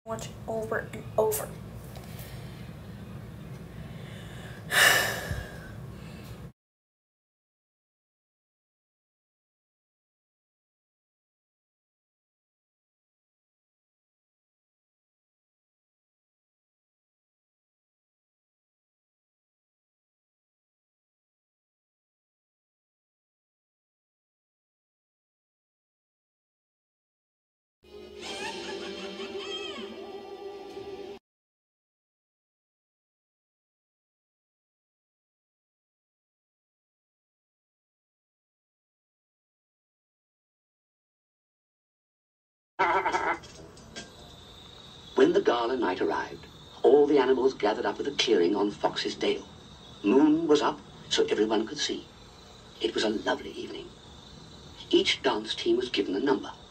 Watch over and over. When the gala night arrived, all the animals gathered up at the clearing on Fox's Dale. Moon was up, so everyone could see. It was a lovely evening. Each dance team was given a number.